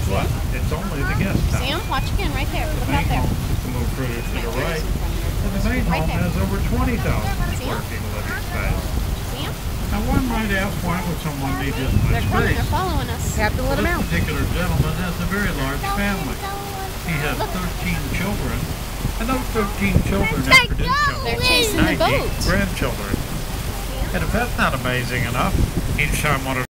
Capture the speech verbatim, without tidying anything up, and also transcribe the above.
what? It's only the guest house. See them? Watch again, right there. Look out there. A little further to the right. And the main home has over twenty thousand square feet of living space. See them? Now one might ask, why would someone need this much space? They're following us. You have to let them out. This particular gentleman has a very large family. He has thirteen children, and those thirteen children have produced They're chasing the boat. grandchildren. And if that's not amazing enough, each time one of